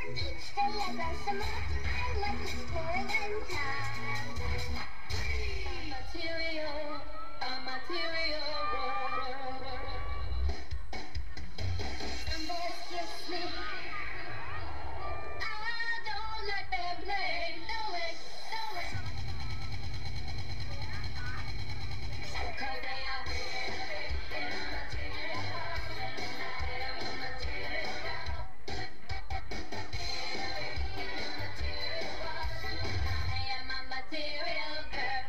Each day I learn some more. I like exploring and time. A material world. Some boys kiss me. I don't let them play. No way, no way. 'Cause they are in a material world. In a material world. I am a material girl.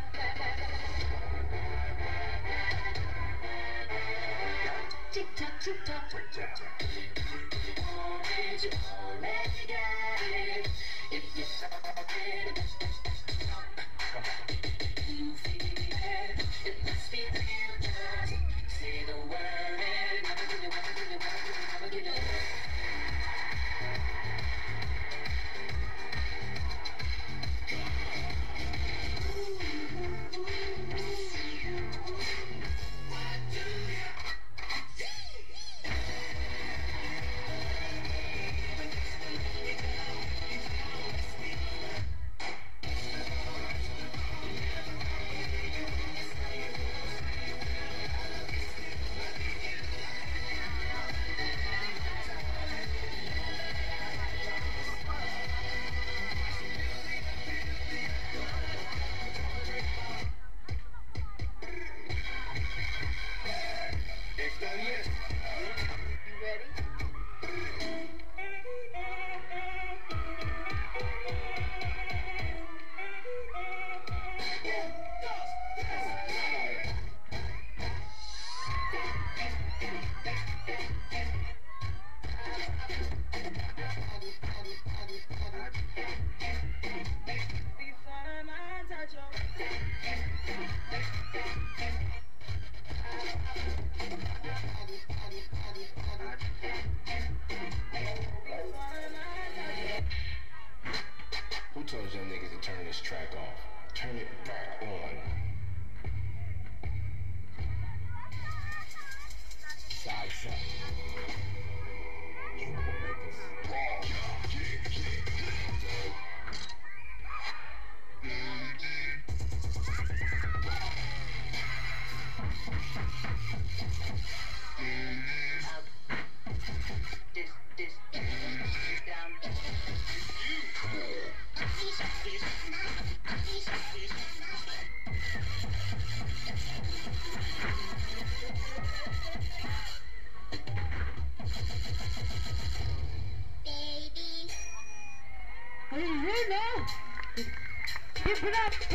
Tick tock, tick tock, tick tock. Orange, already got it. If you saw it, you feel it. It must be real. Just say the word and never get it, never get it, never get it, never get it. Who told y'all niggas to turn this track off? Turn it back on. Side shot. You gon' make us ball. This down. Baby. Hey, now. Keep it up.